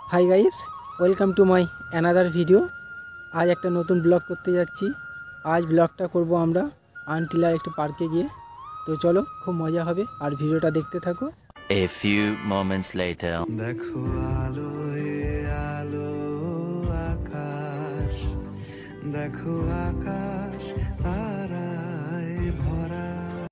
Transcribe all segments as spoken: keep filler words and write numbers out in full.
High guys, welcome to my another video. আজ একটা নতুন ব্লগ করতে যাচ্ছি। আজ ব্লগটা করব আমরা আনটিলার একটু পার্কে গিয়ে। তো চলো, খুব মজা হবে আর ভিডিওটা দেখতে থাকো। A few moments later. দেখো আলো আলো আকাশ, দেখো আকাশ তারায় ভরা।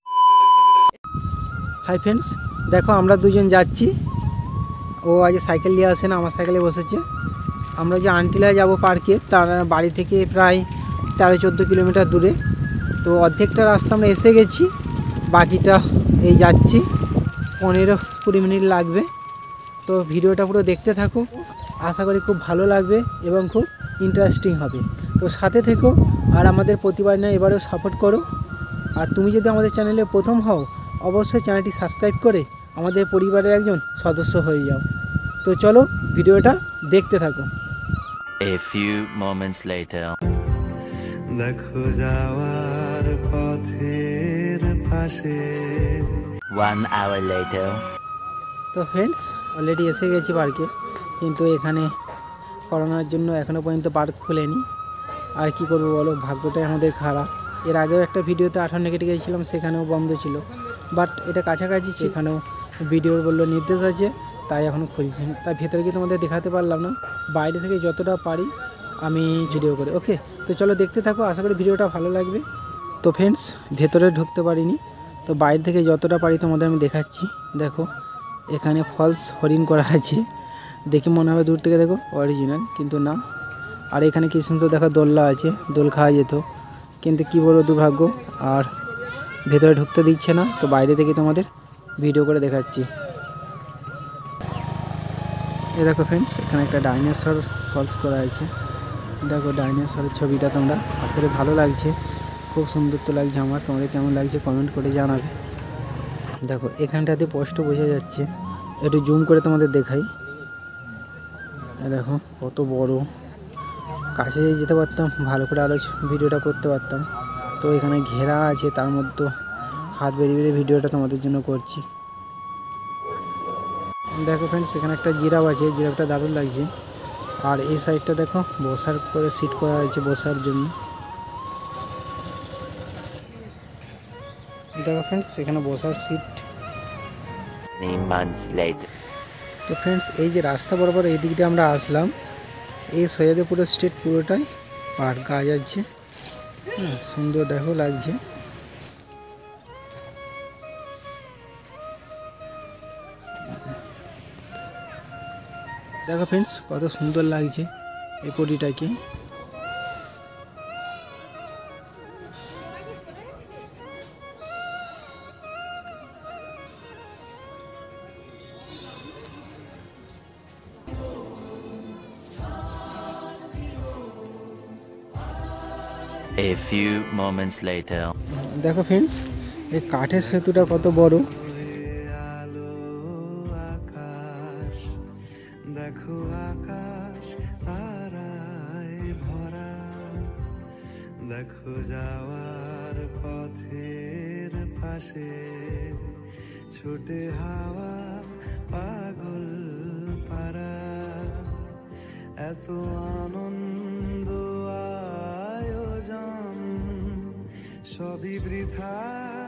হাই ফ্রেন্ডস, দেখো আমরা দুজন যাচ্ছি। ও আজ সাইকেল নিয়ে আসে না, আমার সাইকেলে বসেছে। আমরা যে আনটিলায় যাব পার্কে, তার বাড়ি থেকে প্রায় তেরো চোদ্দো কিলোমিটার দূরে। তো অর্ধেকটা রাস্তা আমরা এসে গেছি, বাকিটা এই যাচ্ছি। পনেরো কুড়ি মিনিট লাগবে। তো ভিডিওটা পুরো দেখতে থাকো, আশা করি খুব ভালো লাগবে এবং খুব ইন্টারেস্টিং হবে। তো সাথে থেকো আর আমাদের প্রতিবার না এবারেও সাপোর্ট করো। আর তুমি যদি আমাদের চ্যানেলে প্রথম হও, অবশ্যই চ্যানেলটি সাবস্ক্রাইব করে আমাদের পরিবারের একজন সদস্য হয়ে যাও। তো চলো, ভিডিওটা দেখতে থাকো। A few moments later. দেখো যাওয়ার পথের পাশে। One hour later. তো ফ্রেন্ডস, অলরেডি এসে গেছি পার্কে, কিন্তু এখানে করোনার জন্য এখনও পর্যন্ত পার্ক খুলেনি। আর কি করবো বলো, ভাগ্যটাই আমাদের খারাপ। এর আগেও একটা ভিডিওতে আঠান্ন কেটে গেছিলাম, সেখানেও বন্ধ ছিল। বাট এটা কাছাকাছি, সেখানেও ভিডিওর বললো নির্দেশ আছে, তাই এখনও খুলছি। তাই ভেতরে গিয়ে তোমাদের দেখাতে পারলাম না। বাইরে থেকে যতটা পারি আমি ভিডিও করি। ওকে, তো চলো দেখতে থাকো, আশা করি ভিডিওটা ভালো লাগবে। তো ফ্রেন্ডস, ভেতরে ঢুকতে পারিনি, তো বাইরে থেকে যতটা পারি তোমাদের আমি দেখাচ্ছি। দেখো, এখানে ফলস হরিণ করা আছে, দেখে মনে হবে দূর থেকে দেখো অরিজিনাল, কিন্তু না। আর এখানে কি সুন্দর দেখো দোলনা আছে, দোল খাওয়া যেত, কিন্তু কী বলবো দুর্ভাগ্য। আর ভেতরে ঢুকতে দিচ্ছে না, তো বাইরে থেকে তোমাদের ভিডিও করে দেখাচ্ছি। এ দেখো ফ্রেন্ডস, এখানে একটা ডাইনোসর ফলস করা আছে। দেখো ডাইনোসরের ছবিটা তোমরা, আসলে ভালো লাগছে, খুব সুন্দর তো লাগছে আমার। তোমাদের কেমন লাগছে কমেন্ট করে জানাবে। দেখো এখানটাতে স্পষ্ট বোঝা যাচ্ছে, একটু জুম করে তোমাদের দেখাই। দেখো কত বড়, কাছে যেতে পারতাম ভালো করে আলো ভিডিওটা করতে পারতাম। তো এখানে ঘেরা আছে, তার মধ্যে হাত বেরিয়ে বেরিয়ে ভিডিওটা তোমাদের জন্য করছি। দেখো ফ্রেন্ডস, এখানে একটা জিরাফ আছে, জিরাফটা দারুণ লাগছে। আর এই সাইডটা দেখো বসার করে সিট করা হয়েছে বসার জন্য। দেখো ফ্রেন্ডস, এখানে বসার সিট। Three months later. তো ফ্রেন্ডস, এই যে রাস্তা বরাবর এই দিক দিয়ে আমরা আসলাম, এই সৈয়দপুর স্ট্রিট পুরোটাই আর গাছ আছে। হ্যাঁ, সুন্দর দেখো লাগছে। দেখো ফ্রেন্ডস, কত সুন্দর লাগছে এই পরিটাকে। A few moments later. দেখো ফ্রেন্ডস, এই কাঠের সেতুটা কত বড়। আলো আকাশ, দেখো আকাশ তারায় ভরা। দেখো যাওয়ার পথের পাশে ছোটে হাওয়া পাগল পারা। এত আনন্দ আয়োজন সবই বৃথা